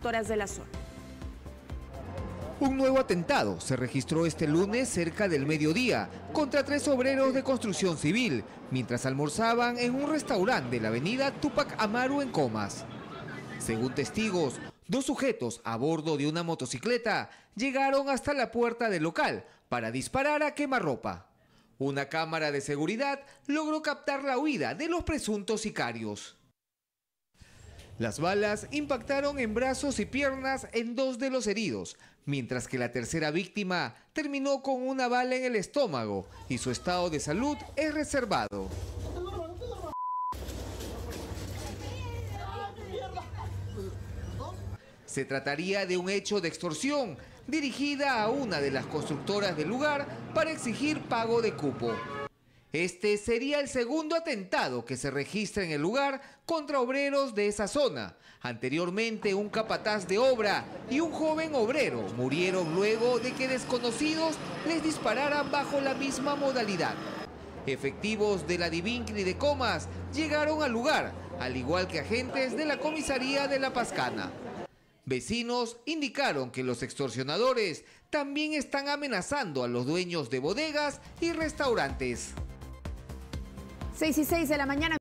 constructoras de la zona. Un nuevo atentado se registró este lunes cerca del mediodía contra 3 obreros de construcción civil mientras almorzaban en un restaurante de la avenida Túpac Amaru en Comas. Según testigos, 2 sujetos a bordo de una motocicleta llegaron hasta la puerta del local para disparar a quemarropa. Una cámara de seguridad logró captar la huida de los presuntos sicarios. Las balas impactaron en brazos y piernas en 2 de los heridos, mientras que la tercera víctima terminó con una bala en el estómago y su estado de salud es reservado. Se trataría de un hecho de extorsión dirigida a una de las constructoras del lugar para exigir pago de cupo. Este sería el segundo atentado que se registra en el lugar contra obreros de esa zona. Anteriormente, un capataz de obra y un joven obrero murieron luego de que desconocidos les dispararan bajo la misma modalidad. Efectivos de la Divincri de Comas llegaron al lugar, al igual que agentes de la comisaría de La Pascana. Vecinos indicaron que los extorsionadores también están amenazando a los dueños de bodegas y restaurantes. 6:06 de la mañana.